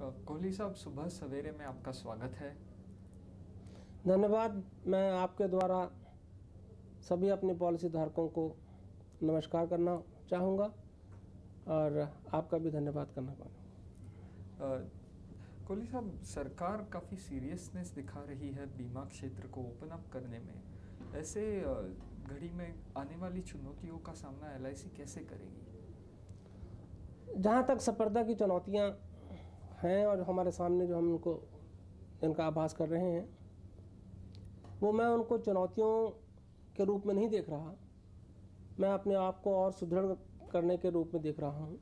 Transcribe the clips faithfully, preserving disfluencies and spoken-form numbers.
कोहली साहब, सुबह सवेरे में आपका स्वागत है। धन्यवाद। मैं आपके द्वारा सभी अपने पॉलिसी धारकों को नमस्कार करना चाहूँगा और आपका भी धन्यवाद करना चाहूँगा। कोहली साहब, सरकार काफ़ी सीरियसनेस दिखा रही है बीमा क्षेत्र को ओपन अप करने में। ऐसे घड़ी में आने वाली चुनौतियों का सामना एल आई सी कैसे करेगी? जहाँ तक स्पर्धा की चुनौतियाँ हैं और हमारे सामने जो हम उनको इनका आभास कर रहे हैं, वो मैं उनको चुनौतियों के रूप में नहीं देख रहा। मैं अपने आप को और सुदृढ़ करने के रूप में देख रहा हूँ।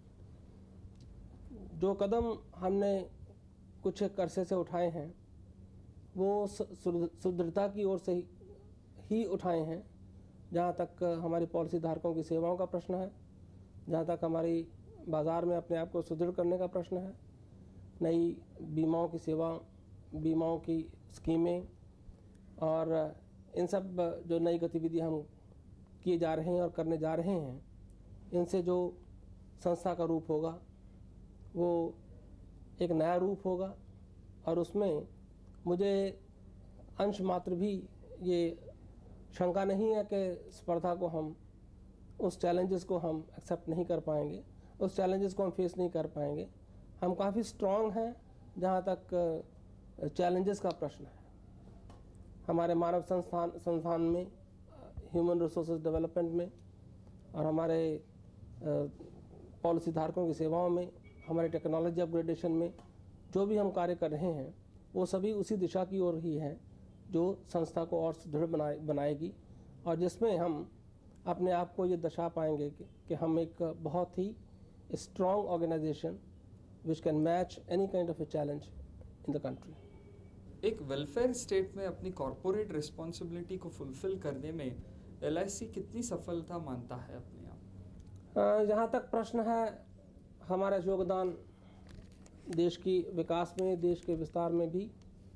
जो कदम हमने कुछ एक अरसे से उठाए हैं वो सुदृढ़ता की ओर से ही उठाए हैं। जहाँ तक हमारी पॉलिसी धारकों की सेवाओं का प्रश्न है, जहाँ तक हमारी बाज़ार में अपने आप को सुदृढ़ करने का प्रश्न है, नई बीमाओं की सेवा, बीमाओं की स्कीमें और इन सब जो नई गतिविधियाँ हम किए जा रहे हैं और करने जा रहे हैं, इनसे जो संस्था का रूप होगा वो एक नया रूप होगा। और उसमें मुझे अंश मात्र भी ये शंका नहीं है कि स्पर्धा को हम, उस चैलेंजेस को हम एक्सेप्ट नहीं कर पाएंगे, उस चैलेंजेस को हम फेस नहीं कर पाएंगे। हम काफ़ी स्ट्रॉन्ग हैं जहाँ तक चैलेंजेस का प्रश्न है। हमारे मानव संस्थान संस्थान में, ह्यूमन रिसोर्सेज डेवलपमेंट में और हमारे पॉलिसी धारकों की सेवाओं में, हमारे टेक्नोलॉजी अपग्रेडेशन में जो भी हम कार्य कर रहे हैं वो सभी उसी दिशा की ओर ही हैं जो संस्था को और सुदृढ़ बनाए बनाएगी और जिसमें हम अपने आप को ये दर्शा पाएंगे कि, कि हम एक बहुत ही strong organisation which can match any kind of a challenge in the country. एक वेलफेयर स्टेट में अपनी कॉर्पोरेट रिस्पॉन्सिबिलिटी को फुलफिल करने में एल आई सी कितनी सफलता मानता है अपने आप? जहाँ तक प्रश्न है हमारा योगदान देश की विकास में, देश के विस्तार में भी,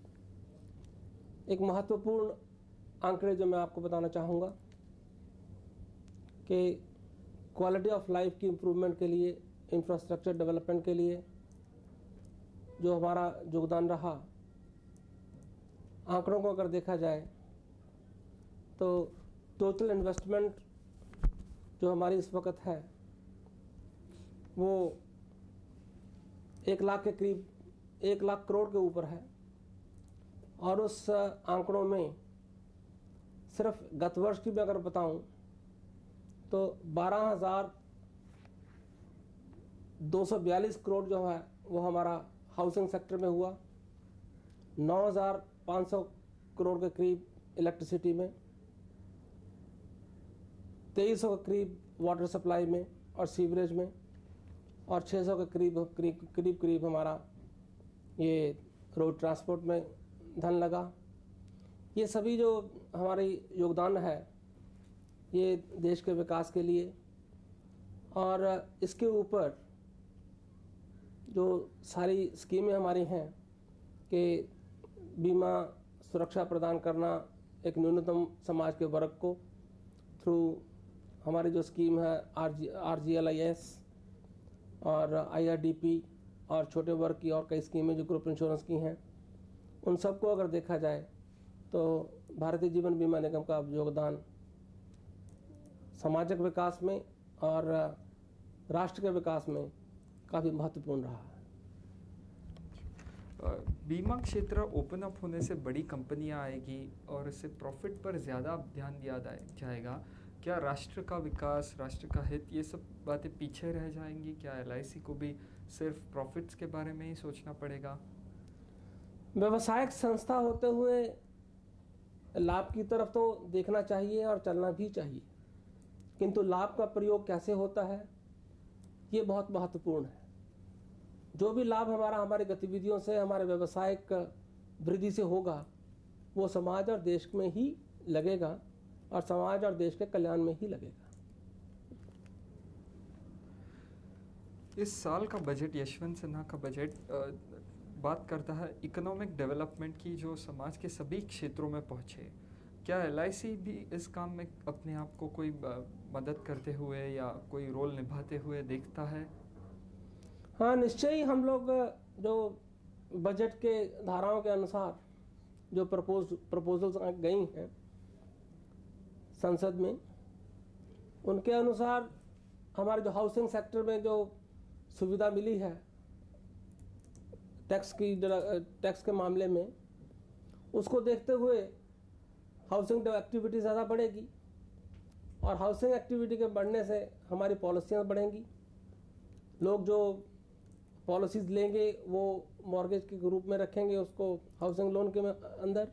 एक महत्वपूर्ण आंकड़े जो मैं आपको बताना चाहूँगा कि क्वालिटी ऑफ लाइफ की इम्प्रूवमेंट के लिए, इंफ्रास्ट्रक्चर डेवलपमेंट के लिए जो हमारा योगदान रहा, आंकड़ों को अगर देखा जाए तो टोटल इन्वेस्टमेंट जो हमारी इस वक्त है वो एक लाख के करीब, एक लाख करोड़ के ऊपर है। और उस आंकड़ों में सिर्फ गत वर्ष की मैं अगर बताऊं तो बारह हजार दो सौ बयालीस करोड़ जो है वो हमारा हाउसिंग सेक्टर में हुआ, नौ हजार पाँच सौ करोड़ के करीब इलेक्ट्रिसिटी में, तेईस सौ के करीब वाटर सप्लाई में और सीवरेज में, और छः सौ के करीब करीब करीब करीब हमारा ये रोड ट्रांसपोर्ट में धन लगा। ये सभी जो हमारी योगदान है ये देश के विकास के लिए, और इसके ऊपर जो सारी स्कीमें हमारी हैं कि बीमा सुरक्षा प्रदान करना एक न्यूनतम समाज के वर्ग को थ्रू हमारी जो स्कीम है R G R G L I S और आई आर डी पी और छोटे वर्ग की और कई स्कीमें जो ग्रुप इंश्योरेंस की हैं, उन सबको अगर देखा जाए तो भारतीय जीवन बीमा निगम का योगदान सामाजिक विकास में और राष्ट्र के विकास में काफ़ी महत्वपूर्ण रहा है। बीमा क्षेत्र ओपन अप होने से बड़ी कंपनियां आएगी और इससे प्रॉफिट पर ज़्यादा ध्यान दिया जाएगा। क्या राष्ट्र का विकास, राष्ट्र का हित, ये सब बातें पीछे रह जाएंगी? क्या एल आई सी को भी सिर्फ प्रॉफिट्स के बारे में ही सोचना पड़ेगा? व्यवसायिक संस्था होते हुए लाभ की तरफ तो देखना चाहिए और चलना भी चाहिए, किंतु लाभ का प्रयोग कैसे होता है ये बहुत महत्वपूर्ण है। जो भी लाभ हमारा हमारी गतिविधियों से, हमारे व्यवसायिक वृद्धि से होगा वो समाज और देश में ही लगेगा और समाज और देश के कल्याण में ही लगेगा। इस साल का बजट, यशवंत सिन्हा का बजट, बात करता है इकोनॉमिक डेवलपमेंट की जो समाज के सभी क्षेत्रों में पहुंचे। क्या एल आई सी भी इस काम में अपने आप को कोई मदद करते हुए या कोई रोल निभाते हुए देखता है? हाँ, निश्चय ही हम लोग जो बजट के धाराओं के अनुसार जो प्रपोज प्रपोजल्स गई हैं संसद में, उनके अनुसार हमारे जो हाउसिंग सेक्टर में जो सुविधा मिली है टैक्स की टैक्स के मामले में, उसको देखते हुए हाउसिंग एक्टिविटी ज़्यादा बढ़ेगी और हाउसिंग एक्टिविटी के बढ़ने से हमारी पॉलिसियाँ बढ़ेंगी। लोग जो पॉलिसीज़ लेंगे वो मॉर्गेज के रूप में रखेंगे उसको हाउसिंग लोन के अंदर।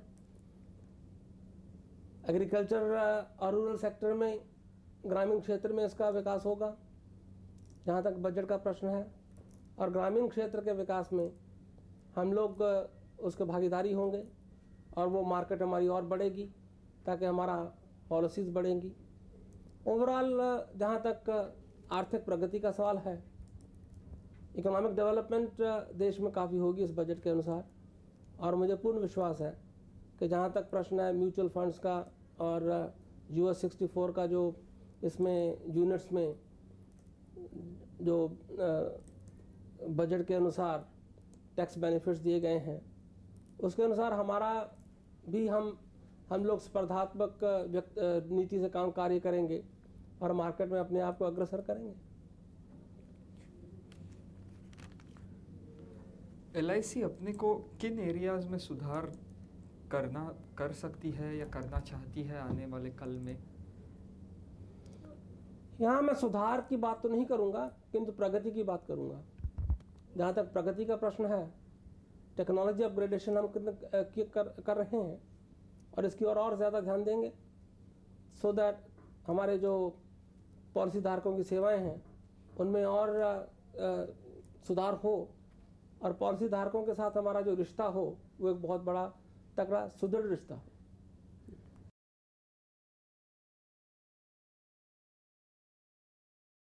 एग्रीकल्चर और रूरल सेक्टर में, ग्रामीण क्षेत्र में इसका विकास होगा जहाँ तक बजट का प्रश्न है, और ग्रामीण क्षेत्र के विकास में हम लोग उसके भागीदारी होंगे और वो मार्केट हमारी और बढ़ेगी ताकि हमारा पॉलिसीज़ बढ़ेंगी। ओवरऑल जहाँ तक आर्थिक प्रगति का सवाल है, इकोनॉमिक डेवलपमेंट देश में काफ़ी होगी इस बजट के अनुसार, और मुझे पूर्ण विश्वास है कि जहाँ तक प्रश्न है म्यूचुअल फंड्स का और यूएस सिक्सटी फोर का जो इसमें यूनिट्स में जो बजट के अनुसार टैक्स बेनिफिट्स दिए गए हैं, उसके अनुसार हमारा भी हम हम लोग स्पर्धात्मक नीति से काम कार्य करेंगे और मार्केट में अपने आप को अग्रसर करेंगे। एल आई सी अपने को किन एरियाज में सुधार करना कर सकती है या करना चाहती है आने वाले कल में? यहाँ मैं सुधार की बात तो नहीं करूँगा, किंतु प्रगति की बात करूँगा। जहाँ तक प्रगति का प्रश्न है, टेक्नोलॉजी अपग्रेडेशन हम कितने कर, कर रहे हैं और इसकी ओर और ज़्यादा ध्यान देंगे, सो दैट हमारे जो पॉलिसी धारकों की सेवाएं हैं उनमें और आ, सुधार हो और पॉलिसी धारकों के साथ हमारा जो रिश्ता हो वो एक बहुत बड़ा तगड़ा सुदृढ़ रिश्ता हो।